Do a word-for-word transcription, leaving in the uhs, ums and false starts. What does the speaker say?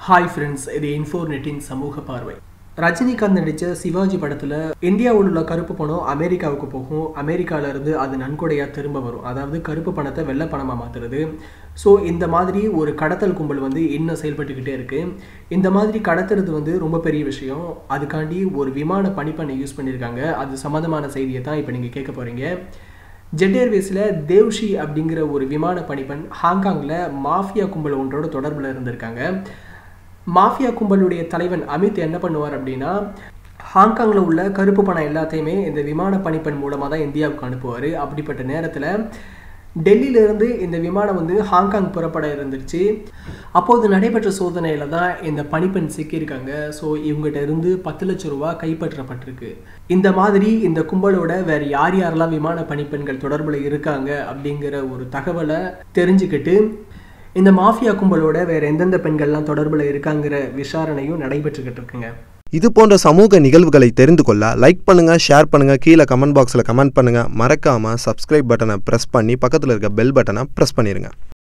Hi friends, இது இன்ஃபோநெட்டின் சமூக பார்வை. ரஜினிகாந்த் நடித்த சிவாஜி படத்தில் இந்தியாவில் உள்ள கருப்பு பணம் அமெரிக்காவுக்கு போகும். அமெரிக்காவிலேருந்து அது நன்கொடையாக திரும்ப வரும். அதாவது கருப்பு பணத்தை வெள்ளை பணமாக மாற்றுறது. ஸோ இந்த மாதிரி ஒரு கடத்தல் கும்பல் வந்து இன்னும் செயல்பட்டுக்கிட்டே இருக்குது. இந்த மாதிரி கடத்துறது வந்து ரொம்ப பெரிய விஷயம். அதுக்காண்டி ஒரு விமான பணிப்பெண்ணை யூஸ் பண்ணியிருக்காங்க. அது சம்மந்தமான செய்தியை தான் இப்போ நீங்கள் கேட்க போகிறீங்க. ஜெட் ஏர்வேஸில் தேவ்ஷி அப்படிங்கிற ஒரு விமான பணிப்பெண் ஹாங்காங்கில் மாஃபியா கும்பல் ஒன்றோட தொடர்பில் இருந்திருக்காங்க. மாஃபியா கும்பலுடைய தலைவன் அமித் என்ன பண்ணுவார் அப்படின்னா, ஹாங்காங்கில் உள்ள கருப்பு பணம் எல்லாத்தையுமே இந்த விமான பணிப்பெண் மூலமாக தான் இந்தியாவுக்கு அனுப்புவார். அப்படிப்பட்ட நேரத்தில் டெல்லியிலேருந்து இந்த விமானம் வந்து ஹாங்காங் புறப்பட இருந்துச்சு. அப்போது நடைபெற்ற சோதனையில் தான் இந்த பணிப்பெண் சிக்கியிருக்காங்க. ஸோ இவங்ககிட்ட இருந்து பத்து லட்சம் ரூபா கைப்பற்றப்பட்டிருக்கு. இந்த மாதிரி இந்த கும்பலோட வேறு யார் யாரெல்லாம் விமான பணிப்பெண்கள் தொடர்பில் இருக்காங்க அப்படிங்கிற ஒரு தகவலை தெரிஞ்சுக்கிட்டு இந்த மாஃபியா கும்பலோட வேறு எந்தெந்த பெண்கள்லாம் தொடர்பில் இருக்காங்கிற விசாரணையும் நடைபெற்றுக்கிட்டு இருக்குங்க. இது போன்ற சமூக நிகழ்வுகளை தெரிந்து கொள்ள லைக் பண்ணுங்க, ஷேர் பண்ணுங்க, கீழே கமெண்ட் பாக்ஸில் கமெண்ட் பண்ணுங்க. மறக்காம சப்ஸ்கிரைப் பட்டனை ப்ரெஸ் பண்ணி பக்கத்தில் இருக்க பெல் பட்டனை ப்ரெஸ் பண்ணிடுங்க.